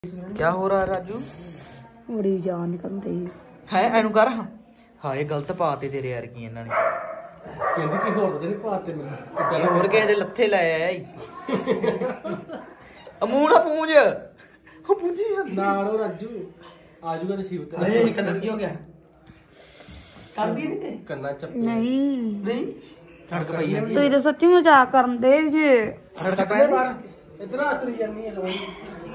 क्या हो रहा है राजू? बड़ी जान निकलती है एनू कर। हाँ ये गलत पाते तेरे यार की इन्होंने ਕਹਿੰਦੀ ਕਿ ਹੋਰ ਤੇ ਨਹੀਂ ਪਾਤੇ ਮੈਨੂੰ ਹੋਰ ਕਿਸੇ ਦੇ ਲੱਥੇ ਲਾਏ ਆਈ ਮੂੰਹ ਨਾ ਪੂੰਝ ਉਹ ਪੂੰਝੀ ਜਾਂਦੀ ਨਾ ਰੋ ਰਾਜੂ ਆਜੂਗਾ ਤੇ ਸ਼ਿਵ ਤੇ ਅਰੇ ਕੰਨ ਕੀ ਹੋ ਗਿਆ ਕਰਦੀ ਨਹੀਂ ਤੇ ਕੰਨਾ ਚੱਪ नहीं ਨਹੀਂ ਠੜਕ ਪਈ ਹੈ तो इधर सच्ची मजाक कर दे जे ਠੜਕ ਕੱਟੇ ਬਾਹਰ ਇਤਨਾ ਆਤਰੀ ਜਾਨੀ ਹੈ ਲੋਈ